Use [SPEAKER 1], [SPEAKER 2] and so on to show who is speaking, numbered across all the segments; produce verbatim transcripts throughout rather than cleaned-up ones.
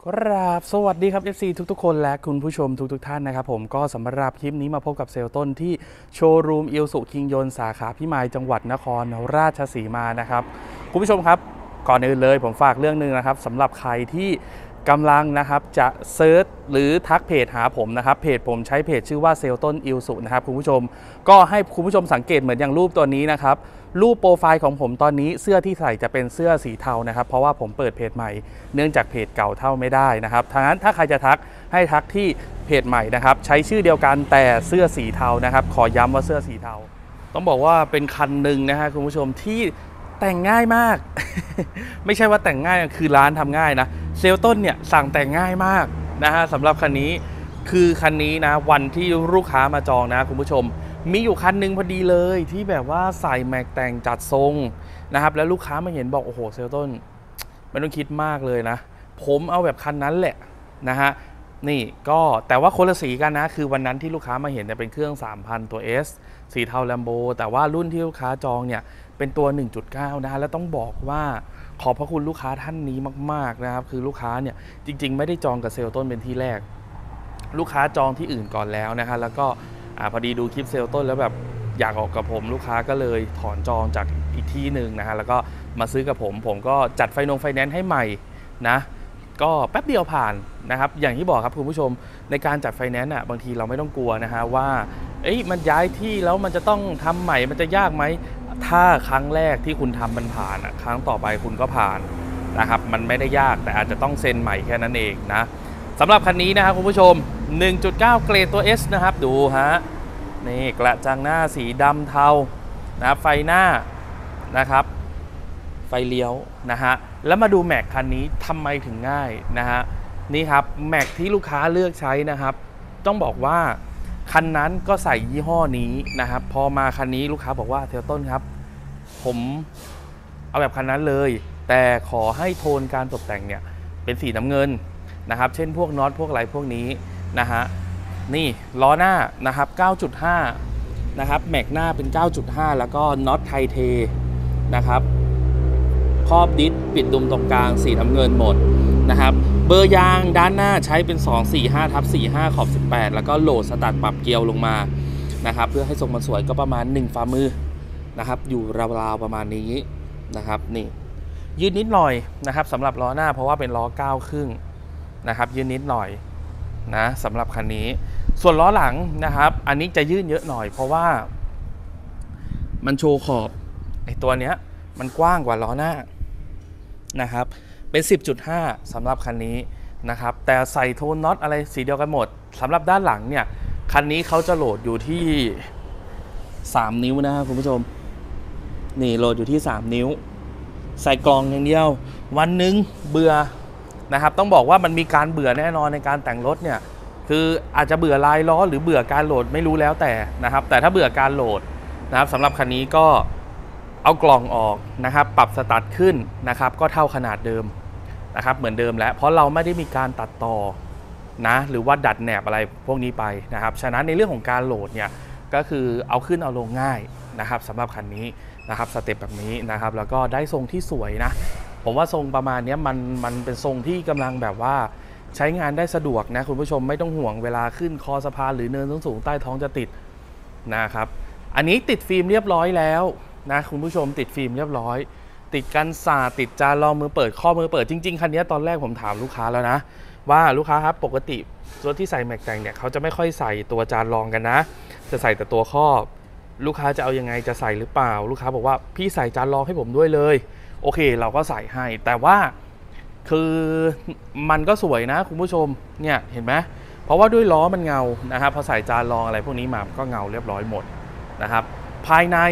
[SPEAKER 1] ครับสวัสดีครับ เอฟ ซี ทุกๆคนและคุณผู้ชมทุกๆท่านนะครับผมก็สำหรับคลิปนี้มาพบกับเซลต้นที่โชว์รูมอิลสุคิงยนต์สาขาพิมายจังหวัดนครราชสีมานะครับคุณผู้ชมครับก่อนอื่นเลยผมฝากเรื่องนึงนะครับสำหรับใครที่กำลังนะครับจะเซิร์ชหรือทักเพจหาผมนะครับเพจผมใช้เพจชื่อว่าเซลต้นอิลสุนะครับคุณผู้ชมก็ให้คุณผู้ชมสังเกตเหมือนอย่างรูปตัวนี้นะครับรูปโปรไฟล์ของผมตอนนี้เสื้อที่ใส่จะเป็นเสื้อสีเทานะครับเพราะว่าผมเปิดเพจใหม่เนื่องจากเพจเก่าเท่าไม่ได้นะครับทางนั้นถ้าใครจะทักให้ทักที่เพจใหม่นะครับใช้ชื่อเดียวกันแต่เสื้อสีเทานะครับขอย้ำว่าเสื้อสีเทาต้องบอกว่าเป็นคันหนึ่งนะฮะคุณผู้ชมที่แต่งง่ายมาก ไม่ใช่ว่าแต่งง่ายคือร้านทำง่ายนะเซลต้นเนี่ยสั่งแต่งง่ายมากนะฮะสำหรับคันนี้คือคันนี้นะวันที่ลูกค้ามาจองนะคุณผู้ชมมีอยู่คันหนึ่งพอดีเลยที่แบบว่าใส่แม็กแต่งจัดทรงนะครับแล้วลูกค้ามาเห็นบอกโอ้โหเซลต้นไม่ต้องคิดมากเลยนะผมเอาแบบคันนั้นแหละนะฮะนี่ก็แต่ว่าคนละสีกันนะคือวันนั้นที่ลูกค้ามาเห็นเนี่ยเป็นเครื่อง สามพัน ตัว S สีเทาแลมโบแต่ว่ารุ่นที่ลูกค้าจองเนี่ยเป็นตัว หนึ่งจุดเก้า นะฮะแล้วต้องบอกว่าขอบพระคุณลูกค้าท่านนี้มากๆนะครับคือลูกค้าเนี่ยจริงๆไม่ได้จองกับเซลต้นเป็นที่แรกลูกค้าจองที่อื่นก่อนแล้วนะฮะแล้วก็อ่าพอดีดูคลิปเซลต้นแล้วแบบอยากออกกับผมลูกค้าก็เลยถอนจองจากอีกที่หนึ่งนะฮะแล้วก็มาซื้อกับผมผมก็จัดไฟนงไฟแนนซ์ให้ใหม่นะก็แป๊บเดียวผ่านนะครับอย่างที่บอกครับคุณผู้ชมในการจัดไฟแนนซ์อ่ะบางทีเราไม่ต้องกลัวนะฮะว่าเอ้ยมันย้ายที่แล้วมันจะต้องทำใหม่มันจะยากไหมถ้าครั้งแรกที่คุณทำมันผ่านอ่ะครั้งต่อไปคุณก็ผ่านนะครับมันไม่ได้ยากแต่อาจจะต้องเซ็นใหม่แค่นั้นเองนะสำหรับคันนี้นะครับคุณผู้ชม หนึ่งจุดเก้า เกรดตัว S นะครับดูฮะนี่กระจังหน้าสีดำเทานะไฟหน้านะครับไฟเลี้ยวนะฮะแล้วมาดูแม็กคันนี้ทำไมถึงง่ายนะฮะนี่ครับแม็กที่ลูกค้าเลือกใช้นะครับต้องบอกว่าคันนั้นก็ใส่ยี่ห้อนี้นะครับพอมาคันนี้ลูกค้าบอกว่าเทลต้นครับผมเอาแบบคันนั้นเลยแต่ขอให้โทนการตกแต่งเนี่ยเป็นสีน้ำเงินนะครับเช่นพวกน็อตพวกอะไรพวกนี้นะฮะนี่ล้อหน้านะครับ เก้าจุดห้า นะครับแม็กหน้าเป็น เก้าจุดห้า แล้วก็น็อตไทเทนะครับครอบดิสปิดดุมตรงกลางสีน้ำเงินหมดนะครับเบอร์ยางด้านหน้าใช้เป็น สองสี่ห้า ทับ สี่ห้า ขอบ สิบแปด แล้วก็โหลดสตาร์ทปรับเกลียวลงมานะครับเพื่อให้ทรงมันสวยก็ประมาณหนึ่งฝ่ามือนะครับอยู่ราวๆประมาณนี้นะครับนี่ยืดนิดหน่อยนะครับสำหรับล้อหน้าเพราะว่าเป็นล้อเก้าครึ่งนะครับยืดนิดหน่อยนะสำหรับคันนี้ส่วนล้อหลังนะครับอันนี้จะยืดเยอะหน่อยเพราะว่ามันโชว์ขอบไอตัวเนี้ยมันกว้างกว่าล้อหน้านะครับเป็น สิบจุดห้า สำหรับคันนี้นะครับแต่ใส่โทนน็อตอะไรสีเดียวกันหมดสำหรับด้านหลังเนี่ยคันนี้เขาจะโหลดอยู่ที่สามนิ้วนะครับคุณผู้ชมนี่โหลดอยู่ที่สามนิ้วใส่กล่องอย่างเดียววันหนึ่งเบื่อนะครับต้องบอกว่ามันมีการเบื่อแน่นอนในการแต่งรถเนี่ยคืออาจจะเบื่อลายล้อหรือเบื่อการโหลดไม่รู้แล้วแต่นะครับแต่ถ้าเบื่อการโหลดนะครับสำหรับคันนี้ก็เอากล่องออกนะครับปรับสตาร์ทขึ้นนะครับก็เท่าขนาดเดิมนะครับเหมือนเดิมแล้วเพราะเราไม่ได้มีการตัดต่อนะหรือว่าดัดแหนบอะไรพวกนี้ไปนะครับฉะนั้นในเรื่องของการโหลดเนี่ยก็คือเอาขึ้นเอาลงง่ายนะครับสำหรับคันนี้นะครับสเต็ปแบบนี้นะครับแล้วก็ได้ทรงที่สวยนะผมว่าทรงประมาณนี้มันมันเป็นทรงที่กำลังแบบว่าใช้งานได้สะดวกนะคุณผู้ชมไม่ต้องห่วงเวลาขึ้นคอสะพานหรือเนินสูงๆใต้ท้องจะติดนะครับอันนี้ติดฟิล์มเรียบร้อยแล้วนะคุณผู้ชมติดฟิล์มเรียบร้อยติดกันสาดติดจานรองมือเปิดข้อมือเปิดจริงๆคันนี้ตอนแรกผมถามลูกค้าแล้วนะว่าลูกค้าครับปกติรถที่ใส่แม็กแต่งเนี่ยเขาจะไม่ค่อยใส่ตัวจานรองกันนะจะใส่แต่ตัวครอบลูกค้าจะเอายังไงจะใส่หรือเปล่าลูกค้าบอกว่าพี่ใส่จานรองให้ผมด้วยเลยโอเคเราก็ใส่ให้แต่ว่าคือมันก็สวยนะคุณผู้ชมเนี่ยเห็นไหมเพราะว่าด้วยล้อมันเงานะครับพอใส่จานรองอะไรพวกนี้มาก็เงาเรียบร้อยหมดนะครับภายใน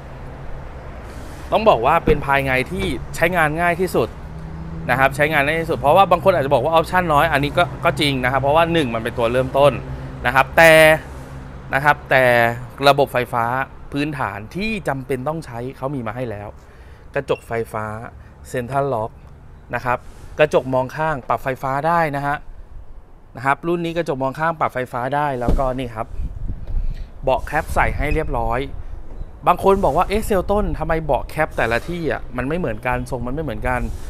[SPEAKER 1] ต้องบอกว่าเป็นภายในที่ใช้งานง่ายที่สุดนะครับใช้งานง่ายที่สุดเพราะว่าบางคนอาจจะบอกว่าออปชั่นน้อยอันนี้ก็ก็จริงนะครับเพราะว่าหนึ่งมันเป็นตัวเริ่มต้นนะครับแต่นะครับแต่ระบบไฟฟ้าพื้นฐานที่จำเป็นต้องใช้เขามีมาให้แล้วกระจกไฟฟ้าเซ็นทรัลล็อกนะครับกระจกมองข้างปรับไฟฟ้าได้นะฮะนะครับรุ่นนี้กระจกมองข้างปรับไฟฟ้าได้แล้วก็นี่ครับเบาะแคปใส่ให้เรียบร้อยบางคนบอกว่าเอ๊ะเซลต้นทำไมเบาะแคปแต่ละที่อ่ะมันไม่เหมือนกันทรงมันไม่เหมือนกัน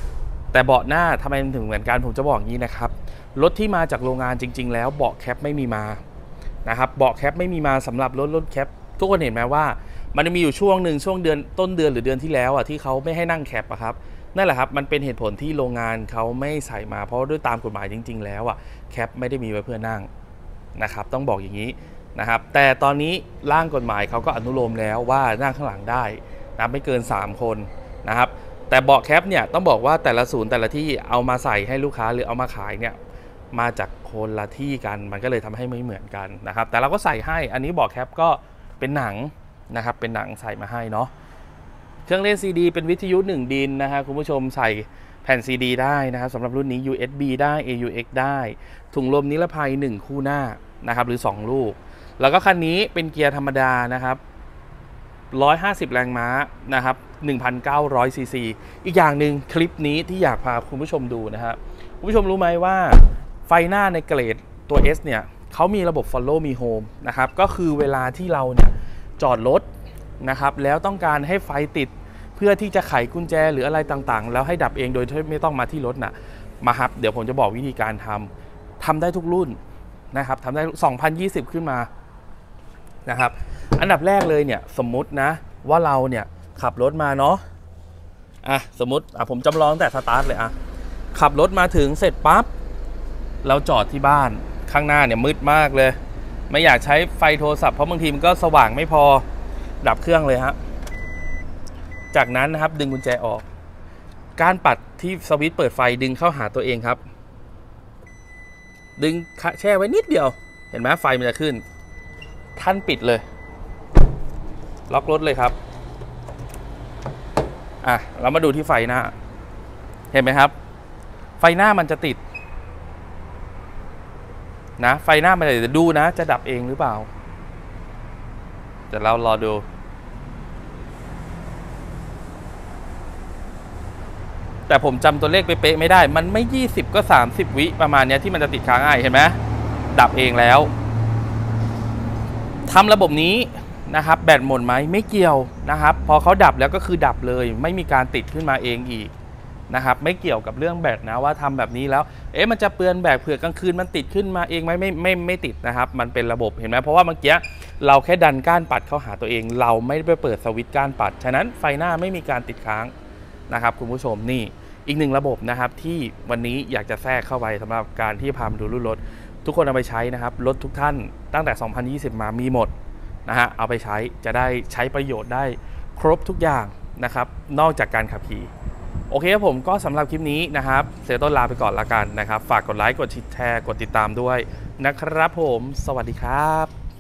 [SPEAKER 1] แต่เบาะหน้าทำไมมันถึงเหมือนกันผมจะบอกอย่างนี้นะครับรถที่มาจากโรงงานจริงๆแล้วเบาะแคปไม่มีมานะครับเบาะแคปไม่มีมาสำหรับรถรถแคปทุกคนเห็นไหมว่ามันมีอยู่ช่วงหนึ่งช่วงเดือนต้นเดือนหรือเดือนที่แล้วอ่ะที่เขาไม่ให้นั่งแคปอะครับนั่นแหละครับมันเป็นเหตุผลที่โรงงานเขาไม่ใส่มาเพราะด้วยตามกฎหมายจริงๆแล้วอ่ะแคปไม่ได้มีไว้เพื่อนั่งนะครับต้องบอกอย่างนี้นะครับแต่ตอนนี้ร่างกฎหมายเขาก็อนุโลมแล้วว่านั่งข้างหลังได้นะไม่เกินสามคนนะครับแต่เบาะแคปเนี่ยต้องบอกว่าแต่ละศูนย์แต่ละที่เอามาใส่ให้ลูกค้าหรือเอามาขายเนี่ยมาจากคนละที่กันมันก็เลยทำให้ไม่เหมือนกันนะครับแต่เราก็ใส่ให้อันนี้เบาะแคปก็เป็นหนังนะครับเป็นหนังใส่มาให้เนาะเครื่องเล่น ซี ดี เป็นวิทยุหนึ่งดินนะฮะคุณผู้ชมใส่แผ่น ซี ดี ได้นะครับสำหรับรุ่นนี้ ยู เอส บี ได้ เอ ยู เอ็กซ์ ได้ถุงลมนิรภัยหนึ่งคู่หน้านะครับหรือสองลูกแล้วก็คันนี้เป็นเกียร์ธรรมดานะครับหนึ่งร้อยห้าสิบแรงม้านะครับ หนึ่งพันเก้าร้อย ซี ซี อีกอย่างหนึ่งคลิปนี้ที่อยากพาคุณผู้ชมดูนะครับคุณผู้ชมรู้ไหมว่าไฟหน้าในเกรดตัว S เนี่ยเขามีระบบ Follow Me Home นะครับก็คือเวลาที่เราเนี่ยจอดรถนะครับแล้วต้องการให้ไฟติดเพื่อที่จะไขกุญแจหรืออะไรต่างๆแล้วให้ดับเองโดยที่ไม่ต้องมาที่รถนะมาครับเดี๋ยวผมจะบอกวิธีการทำทำได้ทุกรุ่นนะครับทำได้สองพันยี่สิบขึ้นมานะครับอันดับแรกเลยเนี่ยสมมุตินะว่าเราเนี่ยขับรถมาเนาะอ่ะสมมติอ่ะผมจำลองแต่สตาร์ทเลยอ่ะขับรถมาถึงเสร็จปั๊บเราจอดที่บ้านข้างหน้าเนี่ยมืดมากเลยไม่อยากใช้ไฟโทรศัพท์เพราะบางทีมันก็สว่างไม่พอดับเครื่องเลยฮะจากนั้นนะครับดึงกุญแจออกการปัดที่สวิตช์เปิดไฟดึงเข้าหาตัวเองครับดึงแช่ไว้นิดเดียวเห็นไหมไฟมันจะขึ้นท่านปิดเลยล็อกรถเลยครับอ่ะเรามาดูที่ไฟหน้าเห็นไหมครับไฟหน้ามันจะติดนะไฟหน้ามันจะดูนะจะดับเองหรือเปล่าแต่เรารอดูแต่ผมจำตัวเลขเป๊ะๆไม่ได้มันไม่ยี่สิบก็สามสิบวิประมาณนี้ที่มันจะติดค้างง่ายเห็นไหมดับเองแล้วทำระบบนี้นะครับแบตหมดไหมไม่เกี่ยวนะครับพอเขาดับแล้วก็คือดับเลยไม่มีการติดขึ้นมาเองอีกนะครับไม่เกี่ยวกับเรื่องแบตนะว่าทำแบบนี้แล้วเอ๊ะมันจะเปลือนแบตเผื่อกลางคืนมันติดขึ้นมาเองไหมไม่ไม่ไม่ติดนะครับมันเป็นระบบเห็นไหมเพราะว่าเมื่อกี้เราแค่ดันก้านปัดเข้าหาตัวเองเราไม่ได้ไปเปิดสวิตช์ก้านปัดฉะนั้นไฟหน้าไม่มีการติดค้างนะครับคุณผู้ชมนี่อีกหนึ่งระบบนะครับที่วันนี้อยากจะแทรกเข้าไปสำหรับการที่พามาดูรุ่นรถทุกคนเอาไปใช้นะครับรถทุกท่านตั้งแต่สองพันยี่สิบมามีหมดนะฮะเอาไปใช้จะได้ใช้ประโยชน์ได้ครบทุกอย่างนะครับนอกจากการขับขี่โอเคครับผมก็สำหรับคลิปนี้นะครับเซลต้นลาไปก่อนละกันนะครับฝากกดไลค์กดแชร์กดติดตามด้วยนะครับผมสวัสดีครับ